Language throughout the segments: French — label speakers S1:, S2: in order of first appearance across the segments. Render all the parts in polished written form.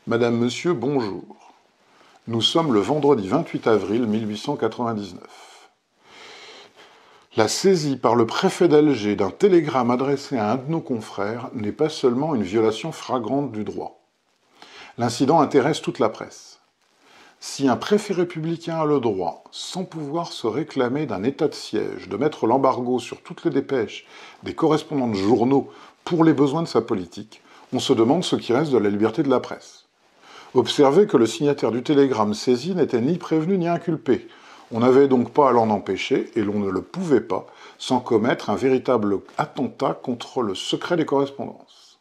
S1: Madame, Monsieur, bonjour. Nous sommes le vendredi 28 avril 1899. La saisie par le préfet d'Alger d'un télégramme adressé à un de nos confrères n'est pas seulement une violation flagrante du droit. L'incident intéresse toute la presse. Si un préfet républicain a le droit, sans pouvoir se réclamer d'un état de siège, de mettre l'embargo sur toutes les dépêches des correspondants de journaux pour les besoins de sa politique, on se demande ce qui reste de la liberté de la presse. Observez que le signataire du télégramme saisi n'était ni prévenu ni inculpé. On n'avait donc pas à l'en empêcher, et l'on ne le pouvait pas, sans commettre un véritable attentat contre le secret des correspondances.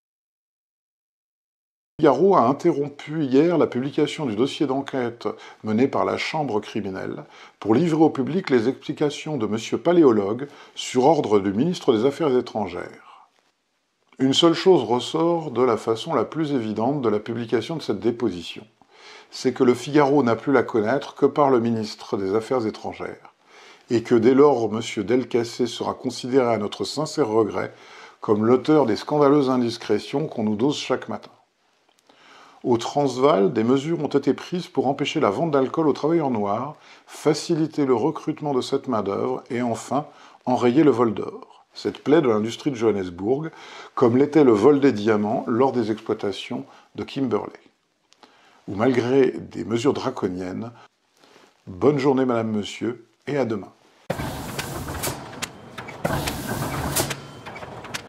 S1: Figaro a interrompu hier la publication du dossier d'enquête mené par la Chambre criminelle pour livrer au public les explications de M. Paléologue sur ordre du ministre des Affaires étrangères. Une seule chose ressort de la façon la plus évidente de la publication de cette déposition, c'est que le Figaro n'a pu la connaître que par le ministre des Affaires étrangères, et que dès lors M. Delcassé sera considéré à notre sincère regret comme l'auteur des scandaleuses indiscrétions qu'on nous dose chaque matin. Au Transvaal, des mesures ont été prises pour empêcher la vente d'alcool aux travailleurs noirs, faciliter le recrutement de cette main-d'œuvre et enfin enrayer le vol d'or. Cette plaie de l'industrie de Johannesburg, comme l'était le vol des diamants lors des exploitations de Kimberley. Ou malgré des mesures draconiennes, bonne journée Madame, Monsieur, et à demain.